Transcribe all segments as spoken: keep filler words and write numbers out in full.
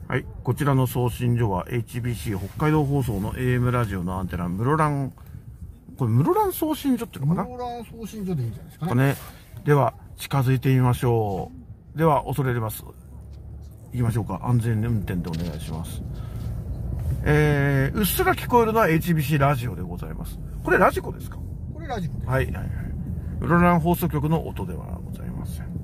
はい、こちらの送信所は エイチビーシー 北海道放送の エーエム ラジオのアンテナ、室蘭、これ室蘭送信所っていうのかな？ 室蘭送信所でいいんじゃないですかね。 ね。では、近づいてみましょう。では、恐れ入ります。行きましょうか。安全運転でお願いします。えー、うっすら聞こえるのは エイチビーシー ラジオでございます。これラジコですか？ これラジコです。 はい、はい、はい。室蘭放送局の音ではございません。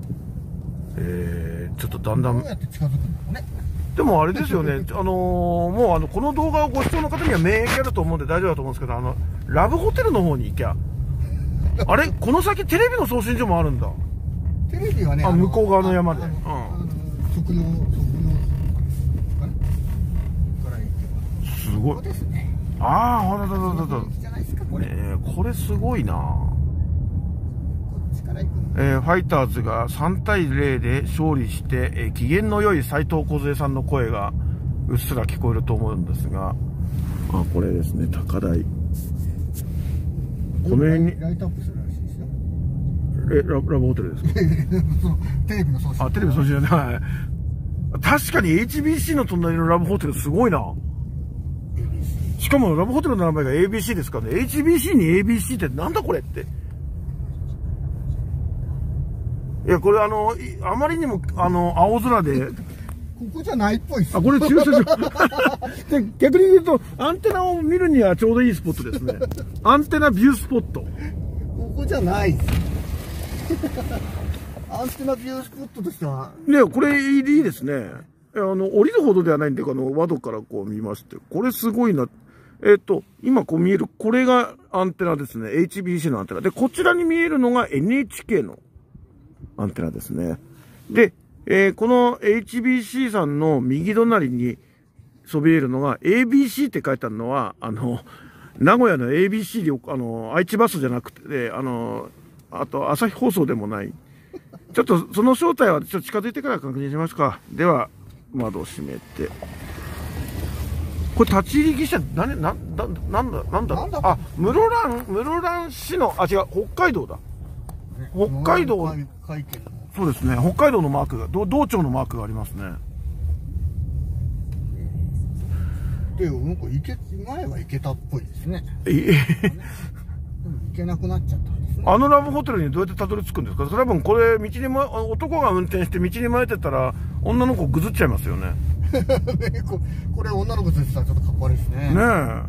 えー、ちょっとだんだん。 どうやって近づくんだろうね。 でもあれですよね、あのー、もうあの、この動画をご視聴の方には免疫あると思うんで大丈夫だと思うんですけど、あの、ラブホテルの方に行きゃ。あれこの先テレビの送信所もあるんだ。 テレビはね、 あ、向こう側の山で。うん。 測量、測量かなから行けば。 すごい。 ここですね。 ああ、ほらだだだだ。 じゃないですか、これ。 ねえ、これすごいな。 こっちから行くの。 えー、ファイターズがさんたいゼロで勝利して、えー、機嫌の良い斉藤梢さんの声がうっすら聞こえると思うんですが、あ、これですね、高台。この辺にライトアップするらしいですよ。 え、ラブ、ラブホテルですか？ テレビの送信。 あ、テレビ送信じゃない。確かに エイチビーシー の隣のラブホテルすごいな。しかもラブホテルの名前が エービーシー ですからね。エイチビーシー に エービーシー ってなんだこれって。いや、これあの、あまりにも、あの、青空で。 ここじゃないっぽいっす。 あ、これ駐車場。で、逆に言うと、アンテナを見るにはちょうどいいスポットですね。アンテナビュースポット。 ここじゃないっす。アンテナビュースポットとしては。 ね、これいいですね。あの、降りるほどではないんで、あの、窓からこう見まして。これすごいな。えっと、今こう見える、これがアンテナですね。エイチビーシー のアンテナ。で、こちらに見えるのが エヌエイチケー のアンテナですね。で、えー、この エイチビーシー さんの右隣にそびえるのが エービーシー って書いてあるのは、あの、名古屋の エービーシー で、あの、愛知バスじゃなくて、あの、あと朝日放送でもない。ちょっとその正体はちょっと近づいてから確認しますか。では、窓を閉めて。これ立ち入り汽車、何、な、な、なんだ、なんだろう。あ、室蘭、室蘭市の、あ、違う、北海道だ。北海道。そうですね。北海道のマークが、道庁のマークがありますね。 で、なんか行け、前は行けたっぽいですね。 ええ。 でも行けなくなっちゃったんですね。 あのラブホテルにどうやってたどり着くんですか？それは多分これ、道にも、男が運転して道に迷ってたら、女の子ぐずっちゃいますよね。 ねこ、これ女の子としたらちょっとかっこ悪いですね。 ねえ。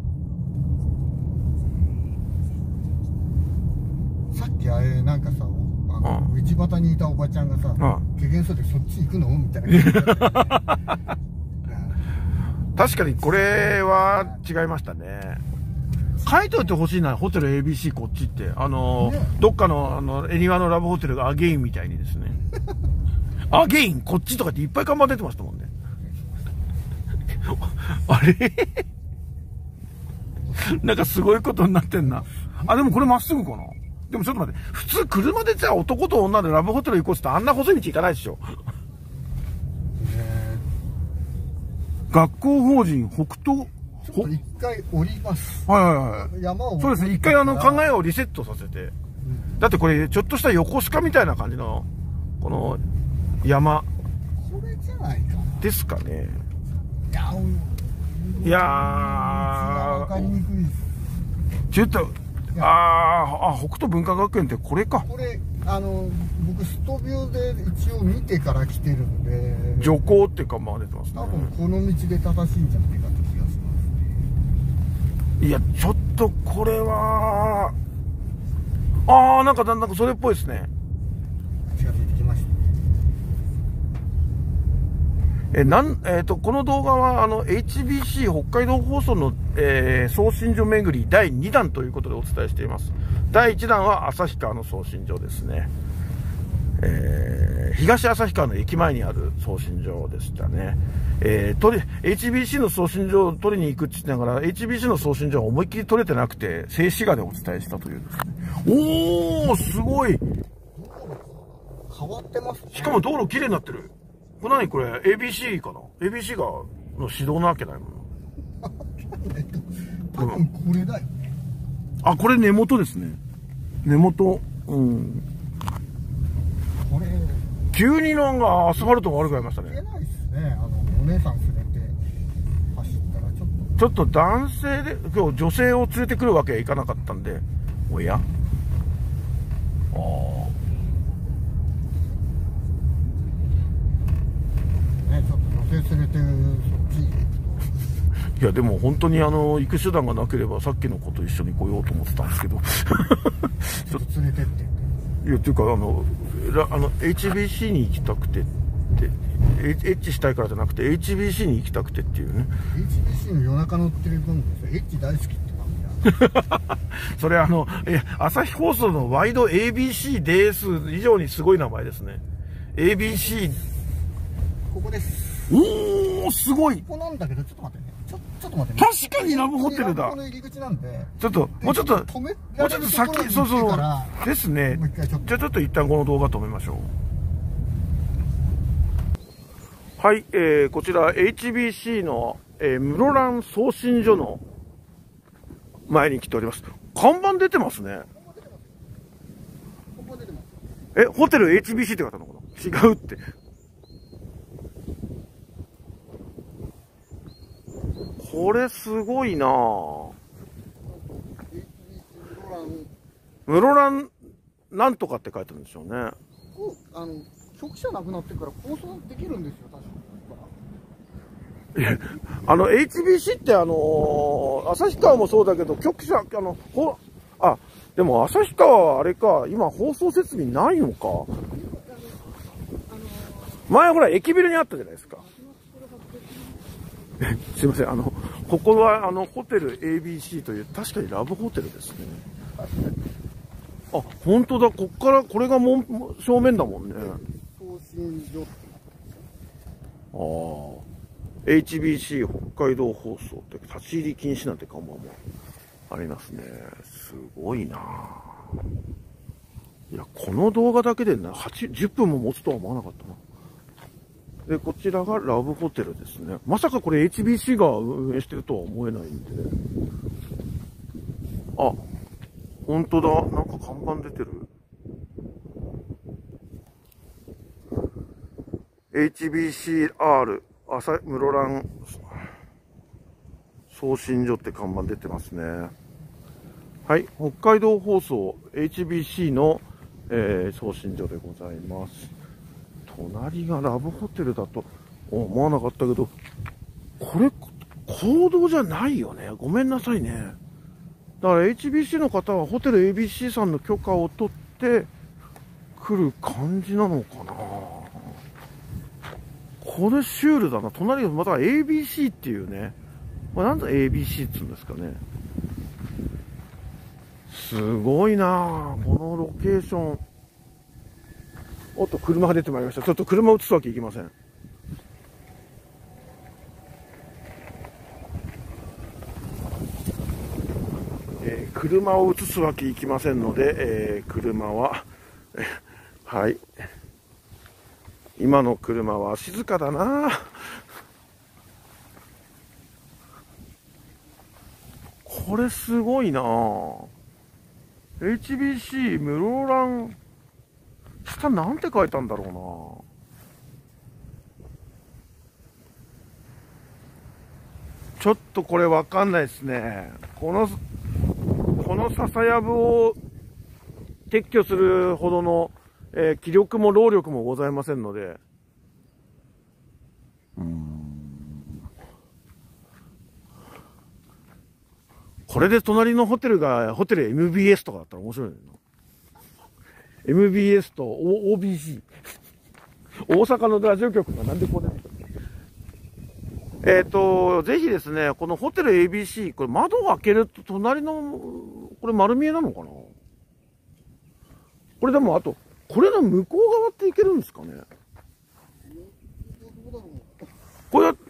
さっきあれ、なんかさ、あの、道端にいたおばちゃんがさ、怪訝そうでそっち行くのみたいな。 確かにこれは違いましたね。書いといてほしいな、ホテル エービーシー こっちって。あの、ね、どっかの、あの、恵庭のラブホテルがアゲインみたいにですね。アゲインこっちとかっていっぱい看板出てましたもんね。あれなんかすごいことになってんな。あ、でもこれまっすぐかな。でもちょっと待って。普通車でさ、男と女でラブホテル行こうってあんな細い道行かないでしょ。学校法人北東。 ちょっと一回降ります。 はいはいはい。 山を。 そうですね。一回あの考えをリセットさせて。うん、だってこれちょっとした横須賀みたいな感じの、この山。 これじゃないかな。 ですかね。 いやー。 いやー。 わかりにくいです。 ちょっと、あー、あ、北斗文化学園ってこれか。 これ、あの、僕ストビューで一応見てから来てるんで。 徐行って看板が出てますね。 多分この道で正しいんじゃないかって気がしますね。 いや、ちょっとこれは、あー、なんかだんだんそれっぽいですね。 近づいてきました。 え、なん、えっと、この動画は、あの、エイチビーシー 北海道放送の、えー、送信所巡りだいにだんということでお伝えしています。だいいちだんは旭川の送信所ですね。えー、東旭川の駅前にある送信所でしたね。えー、取り、エイチビーシー の送信所を取りに行くって言いながら、エイチビーシー の送信所は思いっきり取れてなくて、静止画でお伝えしたというですね。おー、すごい。 変わってますね。 しかも道路綺麗になってる。これ何これ エービーシー かな エービーシー がの指導なわけないもん。 多分これだよね。 あ、これ根元ですね。根元。うん。 これ。 急になんかアスファルトが悪くなりましたね。 いけないですね。 ね、あのお姉さん連れて走ったらちょっとちょっと男性で今日女性を連れてくるわけはいかなかったんで、おや、ああ、 ね、ちょっと女性連れてそっち行くいやでも本当にあの行く手段がなければさっきの子と一緒に来ようと思ってたんですけどとちょっと連れてって。 いやっていうかあのラあの エイチビーシー に行きたくてってエッチしたいからじゃなくて エイチビーシー に行きたくてっていうね。 エイチビーシー の夜中乗ってる番組ですよ。エッチ大好きって番組だそれあのえ朝日放送のワイド エービーシー です以上にすごい名前ですね。 エービーシーここです。 おおすごい。 ここなんだけどちょっと待ってね。ちょちょっと待ってね。 確かにラブホテルだ。 この入り口なんで。 ちょっともうちょっと止めもうちょっと先、そうそうですね。 もう一回ちょっとじゃあちょっと一旦この動画止めましょう。はい、えー、こちら エイチビーシー の、えー、室蘭送信所の前に来ております。看板出てますね。え、ホテル エイチビーシー って書いてあるのかな。違うって。これすごいなぁ。室蘭なんとかって書いてあるんでしょうね。 こうあの局舎なくなってから放送できるんですよ、確かに。 あの エイチビーシー ってあのー、旭川もそうだけど局舎あのほあでも旭川はあれか今放送設備ないのか。前ほら駅ビルにあったじゃないですか。すいません、あのここはあのホテル エービーシー という確かにラブホテルですね。あ、本当だ、こっからこれがもん正面だもんね。 送信所。 ああ、エイチビーシー 北海道放送って立ち入り禁止なんて看板もありますね。すごいな。いや、この動画だけでなじゅっぷんも持つとは思わなかったな。で、こちらがラブホテルですね。まさかこれ エイチビーシー が運営してるとは思えないんで。あ、本当だ。なんか看板出てる。エイチビーシーアール 朝室蘭送信所って看板出てますね。はい、北海道放送 エイチビーシー の、えー、送信所でございます。隣がラブホテルだと思わなかったけど、これ公道じゃないよね。ごめんなさいね。だから エイチビーシー の方はホテル エービーシー さんの許可を取って来る感じなのかな。これシュールだな。隣がまた エービーシー っていうね。これなんで エービーシー って言うんですかね。すごいなこのロケーション。おっと、車が出てまいりました。ちょっと車を映すわけいきません。えー、車を映すわけいきませんので、えー、車は、はい。今の車は静かだな。これすごいな。エイチビーシー 室蘭、下なんて書いたんだろうな。ちょっとこれわかんないですね。この、この笹やぶを撤去するほどの、えー、気力も労力もございませんので。うーん。これで隣のホテルが、ホテル エムビーエス とかだったら面白いの。エムビーエス と オービーシー。大阪のラジオ局がなんでこうなるんだっけ。えっと、ぜひですね、このホテル エービーシー、これ窓を開けると隣の、これ丸見えなのかな。これでもあと、これの向こう側って行けるんですかね。これ、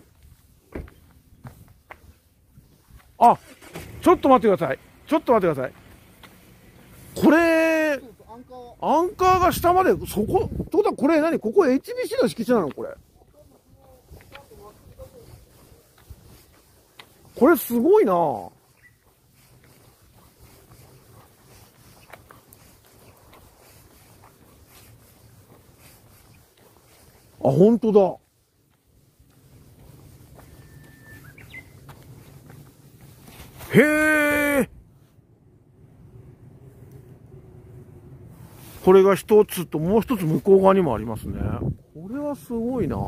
あ、ちょっと待ってください。ちょっと待ってください。これ、アンカーが下まで、そこ、ってことはこれ何ここ エイチビーシー の敷地なのこれ。これすごいなぁ。あ、本当だ。 へえ。これが一つと、もう一つ向こう側にもありますね。これはすごいな。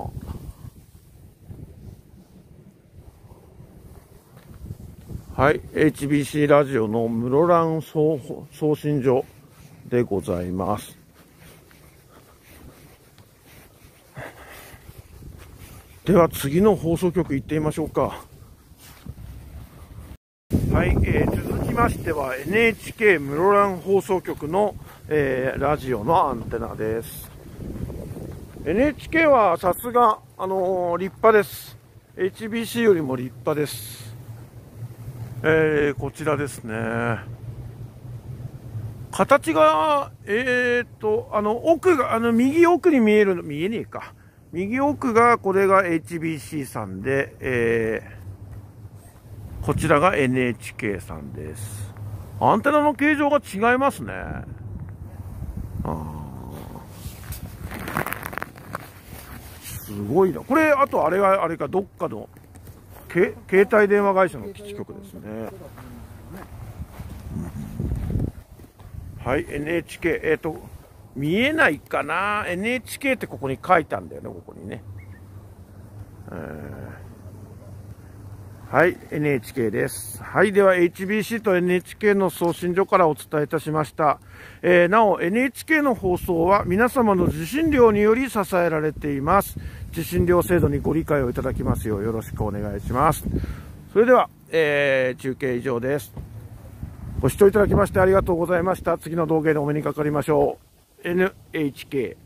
はい。エイチビーシー ラジオの室蘭送送信所でございます。では次の放送局行ってみましょうか。はい、えー、続きましては エヌエイチケー 室蘭放送局の、えー、ラジオのアンテナです。エヌエイチケー はさすが、あのー、立派です。エイチビーシー よりも立派です。えー、こちらですね。形が、えーっと、あの、奥が、あの、右奥に見えるの、見えねえか。右奥が、これが エイチビーシー さんで、えー、こちらが エヌエイチケー さんです。アンテナの形状が違いますね。あすごいな。これ、あとあれが、あれか、どっかの、け携帯電話会社の基地局ですね。はい、エヌエイチケー、えっと、見えないかな ?エヌエイチケー ってここに書いたんだよね、ここにね。えー、はい、エヌエイチケー です。はい、では エイチビーシー と エヌエイチケー の送信所からお伝えいたしました。えー、なお、エヌエイチケー の放送は皆様の受信料により支えられています。受信料制度にご理解をいただきますようよろしくお願いします。それでは、えー、中継以上です。ご視聴いただきましてありがとうございました。次の動画でお目にかかりましょう。エヌエイチケー